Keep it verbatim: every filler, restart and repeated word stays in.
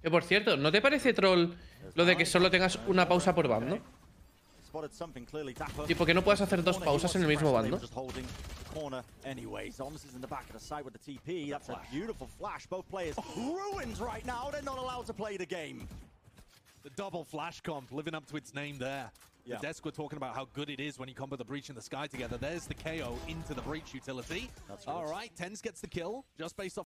Que por cierto, ¿no te parece troll lo de que solo tengas una pausa por bando? Tipo que no puedas hacer dos pausas en el mismo bando. The double flash comp living up to its name there. Yeah. The desk were talking about how good it is when you combo the breach and the sky together. There's the K O into the breach utility. That's All right, Tens gets the kill just based off